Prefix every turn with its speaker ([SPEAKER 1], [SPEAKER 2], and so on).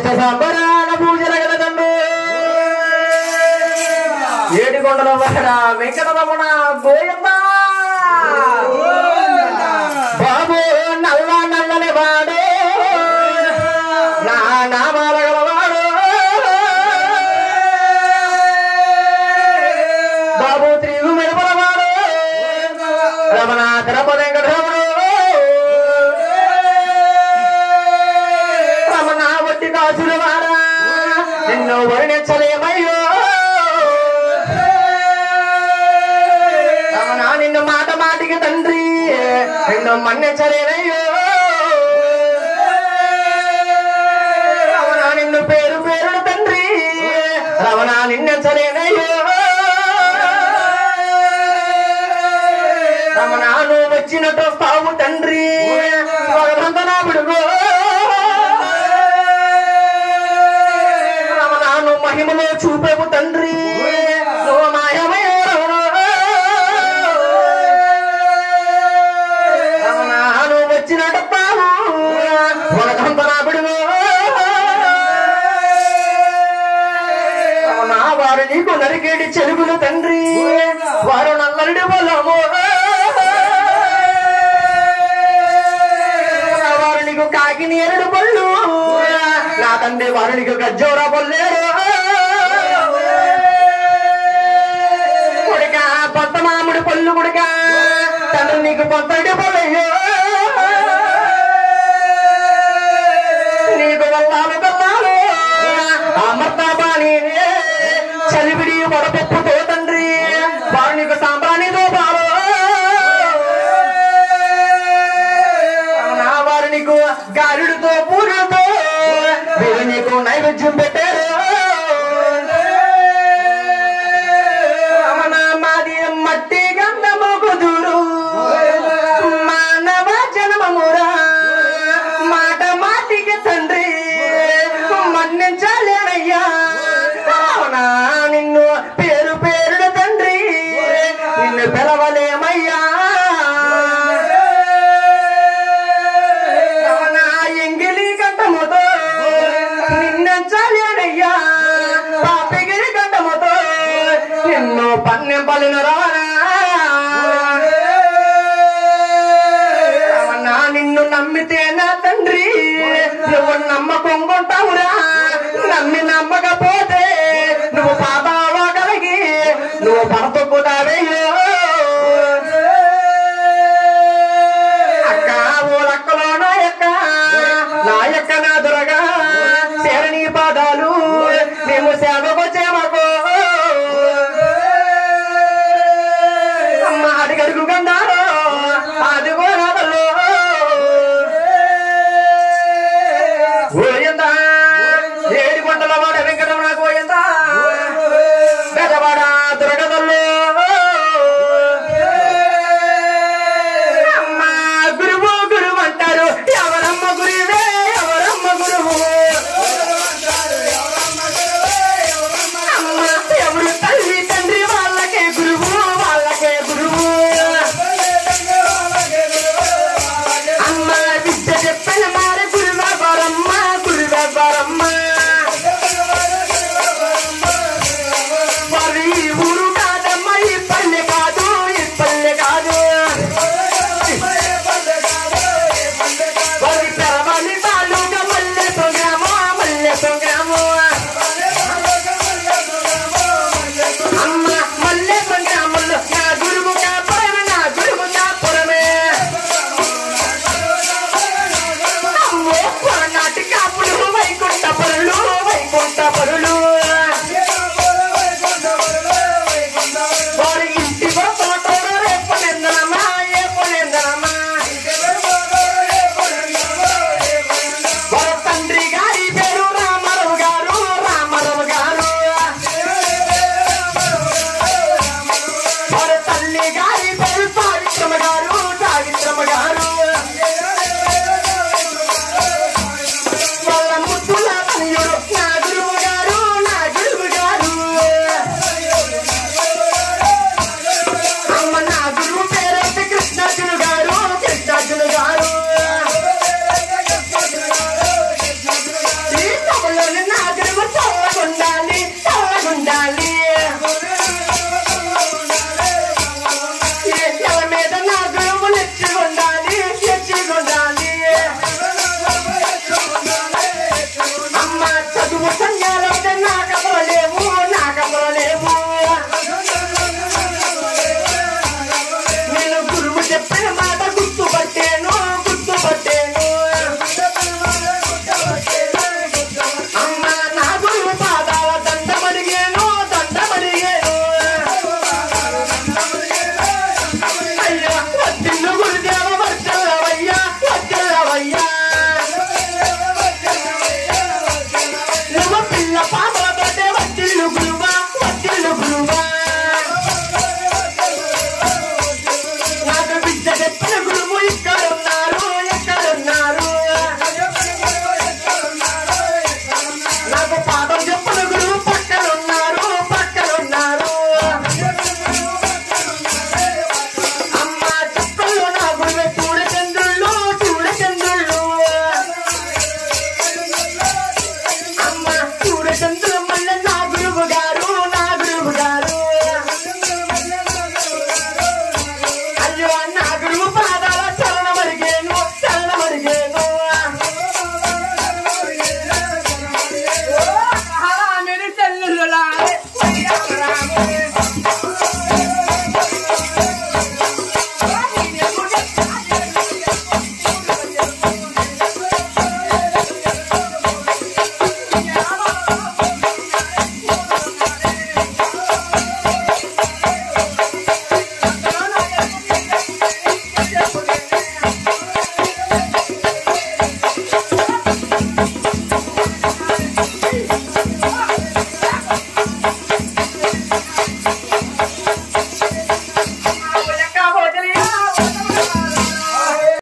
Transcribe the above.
[SPEAKER 1] సంబరాల పూజల గలదండు ఏడికొండల వహడ వెంకటరమణ గోయమ్మ బాబు నల్ల నల్లని వాడు నా నామాల గలవాడు బాబు త్రిగు మెరుపలవాడు రమణ తిరుపతి వెంకటరమణ రమణ వట్టి కాసుల వాడా నిన్ను వర్ణించలేమయ్యో రమణ నిన్ను మాట మాటికి తండ్రి నిన్ను మన్నించలేనయ్యో రమణ నిన్ను పేరు పేరుడు తండ్రి రమణ నిన్నెంచలేనయ్యో రమణ నువ్వు వచ్చినట్టు వస్తావు తండ్రి భగవంతనా విడుగో రమణ నువ్వు మహిమలో చూపేవు తండ్రి నువ్వు మాయమయ్యో రమణ నువ్వు వచ్చినట్టు వస్తావు భగవంతనా విడుగో రమణ వారు నీకు నరికేడి చెలుగులు తండ్రి వారు నల్లడి బలము వారు నీకు కాకిని ఎరడు పళ్ళు నా తండ్రి వారు నీకు గజ్జోర పొల్లేరు కొడుక పొంత మామిడి పళ్ళు కొడుక తండ్రి నీకు పొంతడి పళ్ళయ్యో నీకు వల్లాలు కల్లాలు అమర్తాబాని చలివిడి వడపప్పుతో తండ్రి వారు నీకు సాంబ్రాణితో పాలు నా వారు నీకు గారుడితో పూరుతో వీరు నీకు నైవేద్యం పెట్టారు రమణ మాది మట్టి గంధము కుదురు మానవ జన్మమురా మాట మాటికి తండ్రి మన్నించలేనయ్యా నిన్ను పేరు పేరుడు తండ్రి నిన్ను పిలవలేమయ్యా రమణ ఎంగిలి కంఠముతో నిన్నెంచలేనయ్యా పాపిగిరి కంఠముతో నిన్ను పన్నెంపలిన రమణ రమణ నిన్ను నమ్మితేనా